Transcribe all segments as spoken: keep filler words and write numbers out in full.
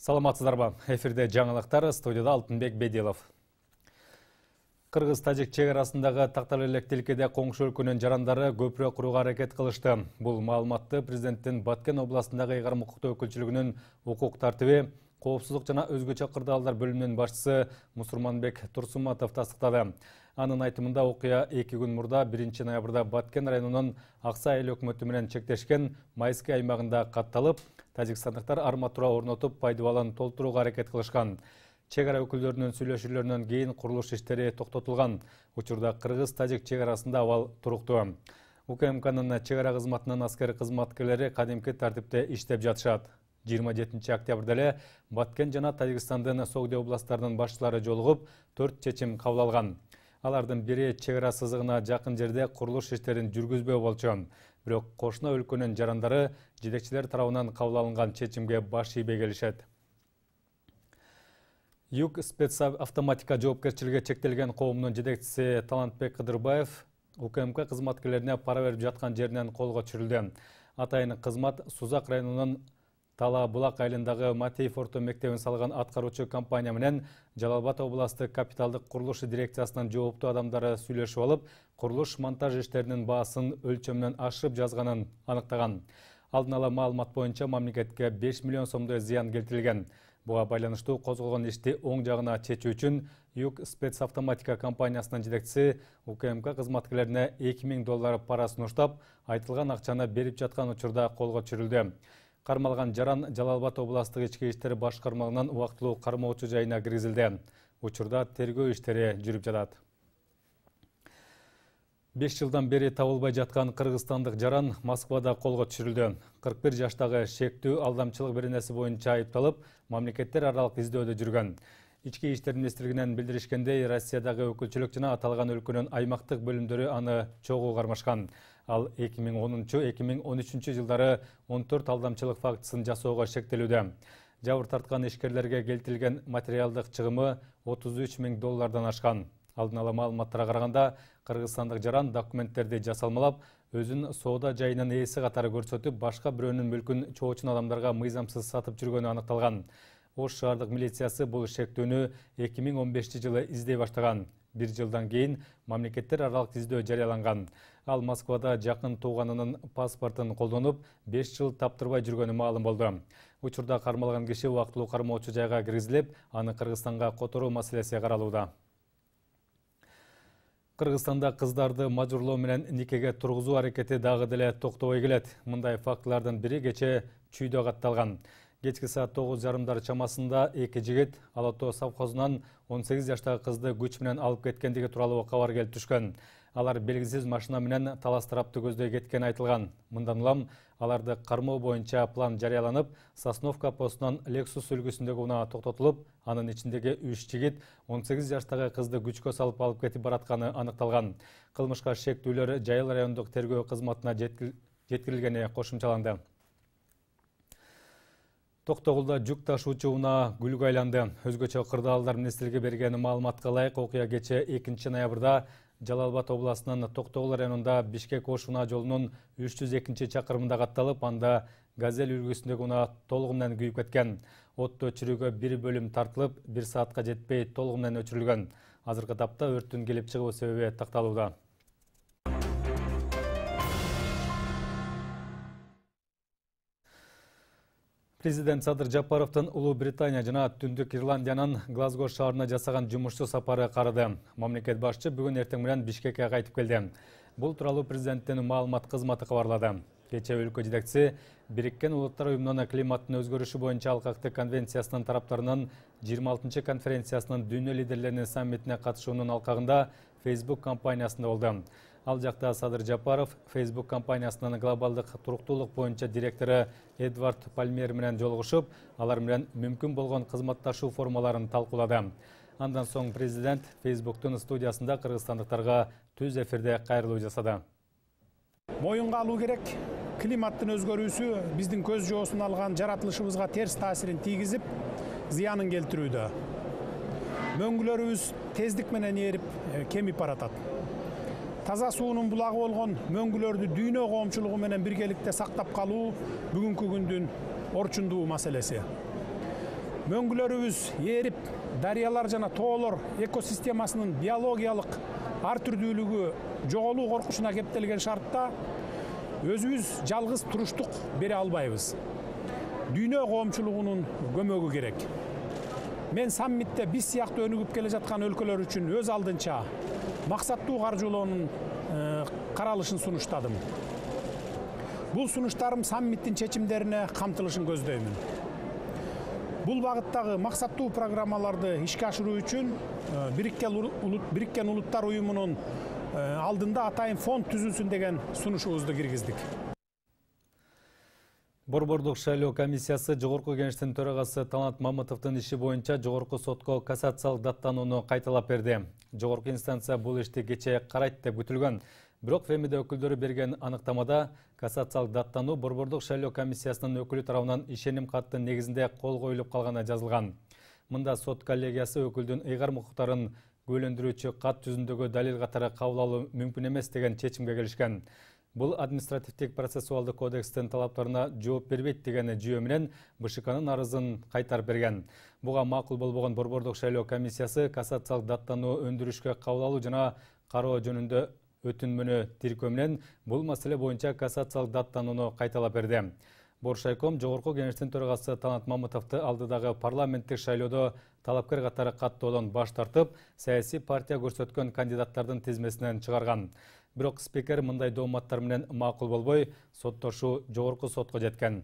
Саламатсыздарбы. Эфирде жаңалықтар, студияда Алтынбек Беделов. Кыргыз-тажик чекарасындагы тактал элек тилкеде коңшу өлкөнүн жарандары көпүрө курууга аракет кылышты. Бул маалыматты президенттин Баткен областындагы ыйгарым укуктуу өкүлчүлүгүнүн укук тартиби, коопсуздук жана өзгөчө кырдаалдар бөлүмүнүн башчысы Мусурманбек Турсуматов тастыктады. Анын айтымында окуя эки күн мурда биринчи ноябрда Баткен районунун Аксай эл өкмөтү менен чектешкен Майский аймагында катталып, тажикстандыктар арматура орнотуп пайдубалын толтурууга аракет кылышкан. Чегара өкүлдөрүнүн сүйлөшүүлөрүнөн кийин курулуш иштери токтотулган. Учурда кыргыз-тажик чегарасында абал туруктуу. УКМКнын чегара кызматынын аскер кызматкерлери кадимки тартипте иштеп жатышат. жыйырма жетинчи октябрда эле Баткен жана Тажикстандын Согди областарынын башчылары жолугуп, төрт чечим кабыл алган. Алардын бири чегара сызыгына жакын жерде курулуш иштерин жүргүзбөө болчу. Бирок кошуна өлкөнүн жарандары жетекчилер тарабынан кабыл алынган чечимге баш ийбей келишет. Юг спецавтоматика жоопкерчилиги чектелген коомунун жетекчиси Талантбек Кыдырбаев УКМК кызматкерлерине пара берип жаткан жеринен колго түшүрүлдү. Атайын кызмат Сузак районунун Тала Булак айылындагы Матеев орто мектебин салган аткаруучу компания менен Жалал-Абад областык капиталдык курулуш дирекциясынын жооптуу адамдары сүйлөшүп алып, курулуш монтаж иштеринин баасын өлчөмүнөн ашырып жазганын аныктаган. Алдын ала маалымат боюнча мамлекетке беш миллион сомдой зыян келтирилген. Буга байланыштуу козголгон ишти оң жагына чечүү үчүн Юг спецавтоматика компаниясынын жетекчиси УКМК кызматкерлерине эки миң доллар пара сунуштап, айтылган акчаны берип жаткан учурда колго түшүрүлдү. Кармалган жаран Жалал-Абад областык ички иштер башкармалыгынан убактылуу кармоочу жайына киргизилди. Учурда тергөө иштери жүрүп жатат. беш жылдан бери табылбай жаткан кыргызстандык жаран Москвада колго түшүрүлдү. кырк бир жаштагы шектүү алдамчылык беренеси боюнча айыпталып, мамлекеттер аралык издөөдө жүргөн. Ички иштер министрлигинен билдиришкендей, Россиядагы өкүлчүлүк жана аталган өлкөнүн аймактык бөлүмдөрү аны чогуу кармашкан. Ал эки миң онунчу — эки миң он үчүнчү жылдары он төрт алдамчылык фактысын жасоого шектелүүдө. Жабыр тарткан ишкерлерге келтирилген материалдык чыгымы отуз үч миң доллардан ашкан. Алдын ала маалыматтарга караганда, кыргызстандык жаран документтерди жасалмалап, өзүн соода жайынын ээси катары көрсөтүп, башка бирөөнүн мүлкүн чоочун адамдарга мыйзамсыз сатып жүргөнү аныкталган. Ош шаардык милициясы бул шектүүнү эки миң он бешинчи жылы издей баштаган. Бир жылдан кийин мамлекеттер аралык издөө жарыяланган. Ал Москвада жакын тууганынын паспортун колдонуп, беш жыл таптырбай жүргөнү маалым болду. Учурда кармалган киши убактылуу кармоочу жайга киргизилип, аны Кыргызстанга которуу маселеси каралууда. Кыргызстанда кыздарды мажбурлоо менен никеге тургузуу аракети дагы деле токтобой келет. Мындай фактылардын бири кече Чүйдө катталган. Кечки саат тогуз жарымдар чамасында эки жигит Ала Тоо совхозунан он сегиз жаштагы кызды күч менен алып кеткендиги тууралуу кабар келип түшкөн. Алар белгисиз машина менен талас тарапты көздөй кеткени айтылган. Мындан улам аларды кармоо боюнча план жарыяланып, Сосновка постунан Lexus үлгүсүндөгү унаа токтотулуп, анын ичиндеги үч жигит он сегиз жаштагы кызды күчкө салып алып кетип баратканы аныкталган. Кылмышка шектүүлөр Жайыл райондук тергөө кызматына жеткирилгени кошумчаланды. Токтогулда жүк ташуучу унаа күлгө айланды. Өзгөчө кырдаалдар министрлиги берген маалыматка ылайык, окуя кече экинчи ноябрда Жалал-Абад областынын Токтогул районунда Бишкек-Ош унаа жолунун үч жүз экинчи чакырымында катталып, анда Газель үлгүсүндөгү унаа толугу менен күйүп кеткен. Отто өчүрүүгө бир бөлүм тартылып, бир саатка жетпей толугу менен өчүрүлгөн. Азыркы тапта өрттүн келип чыгуу себеби такталууда. Президент Садыр Жапаровдун Улуу Британия жана Түндүк Ирландиянын Глазго шаарына жасаган жумушчу сапары карыды. Мамлекет башчы бүгүн эртең менен Бишкекке кайтып келди. Бул тууралуу президенттин маалымат кызматы кабарлады. Кече өлкө жетекчиси Бириккен Улуттар уюмунун климаттын өзгөрүшү боюнча алкактык конвенциясынын тараптарынын жыйырма алтынчы конференциясынын дүйнө лидерлеринин саммитине катышуунун алкагында Facebook компаниясында болду. Ал жакта Садыр Жапаров Facebook компаниясынын глобалдык туруктуулук боюнча директору Эдвард Пальмер менен жолугушуп, алар менен мүмкүн болгон кызматташуу формаларын талкуулады. Андан соң президент Facebooктун студиясында кыргызстандыктарга түз эфирде кайрылуу жасады. Моюнга алуу керек. Климаттын өзгөрүүсү биздин көз жоосун алган жаратылышыбызга терс таасирин тийгизип, зыянын келтирүүдө. Мөңгүлөрүбүз тездик менен эрип, кемип баратат. Таза суунун булагы болгон мөңгүлөрдү дүйнө коомчулугу менен биргеликте сактап калуу бүгүнкү күндүн орчундуу маселеси. мөңгүлөрүбүз ээрип, дарыялар жана тоолор экосистемасынын биологиялык ар түрдүүлүгү жоголуу коркучуна кептелген шартта өзүбүз жалгыз туруштук бере албайбыз. Дүйнө коомчулугунун көмөгү керек. Мен саммитте биз сыяктуу өнүгүп келе жаткан өлкөлөр үчүн өз алдынча максаттуу каржылоонун каралышын сунуштадым. Бул сунуштарым саммиттин чечимдерине камтылышын көздөймүн. Бул багыттагы максаттуу программаларды ишке ашыруу үчүн Бириккен Улуттар Уюмунун алдында атайын фонд түзүлсүн деген сунушубузду киргиздик. Борбордук шайлоо комиссиясы Жогорку Кеңештин төрагасы Талант Мамытовдун иши боюнча Жогорку сотко кассациялык даттанууну кайталап берди. Жогорку инстанция бул ишти кечээ карайт деп күтүлгөн. Бирок ФЭМИДе өкүлдөрү берген аныктамада кассациялык даттануу Борбордук шайлоо комиссиясынын өкүлү тарабынан ишеним каттын негизинде кол коюлуп калганы жазылган. Мында сот коллегиясы өкүлдүн ыйгар укуктарын күбөлөндүрүүчү кат жүзүндөгү далил катары кабыл алуу мүмкүн эмес деген чечимге келишкен. Бул административдик процессуалдык кодекстин талаптарына жооп бербейт деген жүйө менен БШКнын арызын кайтарып берген. Буга макул болбогон Борбордук шайлоо комиссиясы кассациялык даттануу өндүрүшкө кабыл алуу жана кароо жөнүндө өтүнмөнү тиркөө менен бул маселе боюнча кассациялык даттанууну кайталап берди. Боршайком Жогорку Кеңештин төрагасы Талант Мамытовду алдыдагы парламенттик шайлоодо талапкер катары каттоодон баш тартып, саясий партия көрсөткөн кандидаттардын тизмесинен чыгарган. Бирок спикер мындай дооматтар менен макул болбой, соттошу Жогорку сотко жеткен.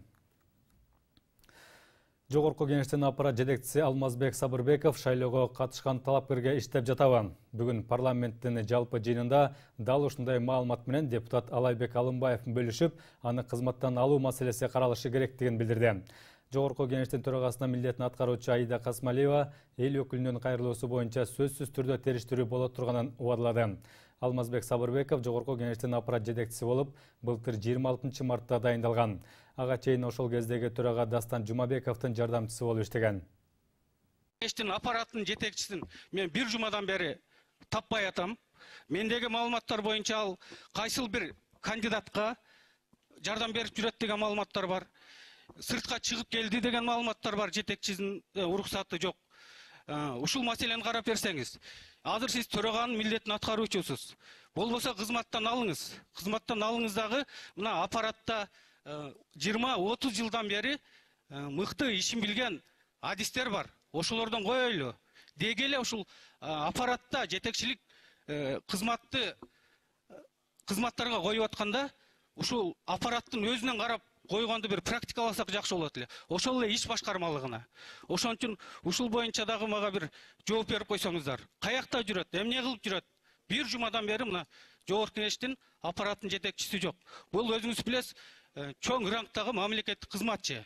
Жогорку Кеңештин аппарат жетекчиси Алмазбек Сабырбеков шайлоого катышкан талапкерге иштеп жатабы. Бүгүн парламенттин жалпы жыйынында дал ушундай маалымат менен депутат Алайбек Алымбаев бөлүшүп, аны кызматтан алуу маселеси каралышы керектигин билдирди. Жогорку Кеңештин төрагасына милдетин аткаруучу Аида Касмалиева эл өкүлүнүн кайрылуусу боюнча сөзсүз түрдө териштирүү боло турганын убадылады. Алмазбек Сабырбеков Жогорку Кеңештин аппарат жетекчиси болуп, былтыр жыйырма алтынчы мартта дайындалган. Ага чейин ошол кездеги төрага Дастан Жумабековдун жардамчысы болуп иштеген. Кеңештин аппараттын жетекчисин мен бир жумадан бери таппай атам. Мендеги маалыматтар боюнча ал кайсыл бир кандидатка жардам берип жүрөт деген маалыматтар бар. Сыртка чыгып келди деген маалыматтар бар, жетекчисинин уруксаты жок. Ушул маселени карап берсеңиз, азыр сиз төраганын милдетин аткаруучусуз. Болбосо кызматтан алыңыз. Кызматтан алыңыз дагы мына аппаратта жыйырма отуз жылдан бери мыкты ишин билген адистер бар. Ошолордон коелу. Деги эле ушул аппаратта жетекчилик кызматты кызматтарга коюп атканда, ушул аппараттын өзүнөн карап койгонду бир практикаласак жакшы болот эле. Ошол эле иш башкармалыгына. Ошон үчүн ушул боюнча дагы мага бир жооп берип койсоңуздар. Каякта жүрөт, эмне кылып жүрөт? Бир жумадан бери мына Жогорку Кеңештин аппараттын жетекчиси жок. Бул өзүңүз билесиз, чоң рангтагы мамлекеттик кызматчы.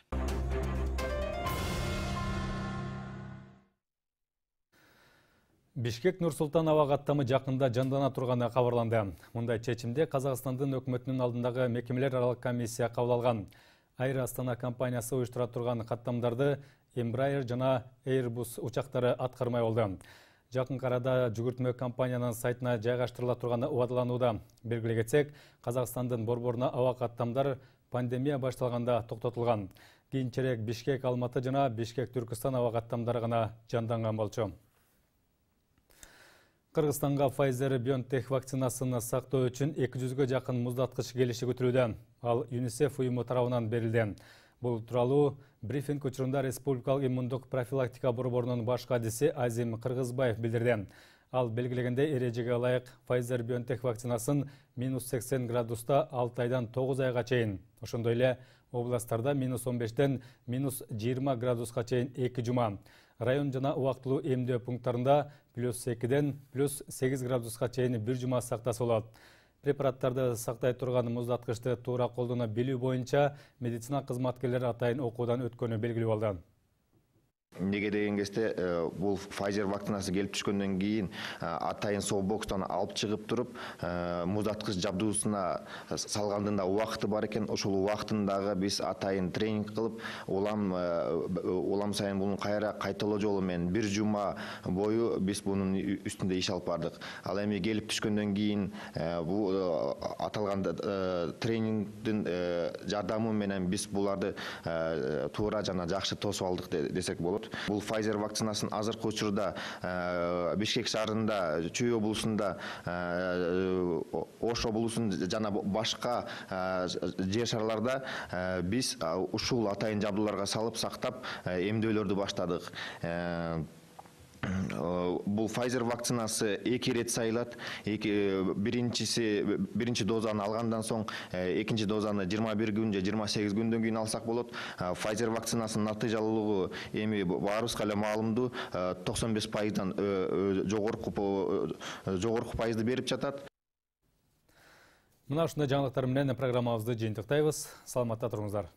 Бишкек Нур-Султан аба каттамы жакында жандана турганы кабарланды. Мындай чечимде Казакстандын өкмөтүнүн алдындагы мекемелер аралык комиссия кабыл алган. Айр Астана компаниясы уюштура турган каттамдарды Embraer жана Airbus учактары аткармай болду. Жакын арада жүгүртмө компаниянын сайтына жайгаштырыла турганы убадыланууда. Белгилей кетсек, Казакстандын борборуна аба каттамдар пандемия башталганда токтотулган. Кийинчерээк Бишкек Алматы жана Бишкек Түркүстан аба каттамдары гана жанданган болчу. Кыргызстанга Pfizer-BioNTech вакцинасын сактоо үчүн эки жүзгө жакын муздаткыч келиши күтүлүүдө. Ал ЮНИСЕФ уюму тарабынан берилди. Бул тууралуу брифинг учурунда Республикалык иммундук профилактика борборунун баш кадиси Азим Кыргызбаев билдирди. Ал белгилегендей эрежеге ылайык Pfizer-BioNTech вакцинасын минус сексен градуста алты айдан тогуз айга чейин, ошондой эле областтарда минус он бештен минус жыйырма градуска чейин эки жума, район жана убактылуу эмдөө пункттарында плюс экиден плюс сегиз градуска чейин бир жума сактаса болот. Препараттарды сактай турган муздаткычты туура колдоно билүү боюнча медицина кызматкерлери атайын окуудан өткөнү белгилүү болду. Неге деген кезде бул Pfizer вакцинасы келип түшкөндөн кийин атайын сол бокстан алып чыгып туруп муздаткыч жабдуусуна салгандын да убакыты бар экен. Ошол убактындагы биз атайын тренинг кылып, улам улам сайын муну кайра кайталоо жолу менен бир жума бою биз мунун үстүндө иш алып бардык. Ал эми келип түшкөндөн кийин бул аталган тренингдин жардамы менен биз буларды туура жана жакшы тосуп алдык десек болот. болот. Бул Pfizer вакцинасын азыркы учурда Бишкек шаарында, Чүй облусунда, Ош облусун жана башка жер шарларда биз ушул атайын жабдууларга салып сактап эмдөөлөрдү баштадык. Бул Pfizer вакцинасы эки ирет сайылат. Биринчиси биринчи дозаны алгандан соң экинчи дозаны жыйырма бир күн же жыйырма сегиз күндөн кийин алсак болот. Pfizer вакцинасынын натыйжалуулугу эми баарыбызга эле маалымдуу токсон беш пайыздан жогорку жогорку пайызды берип жатат. Мына ушундай жаңылыктар менен программабызды жыйынтыктайбыз. Саламатта туруңуздар.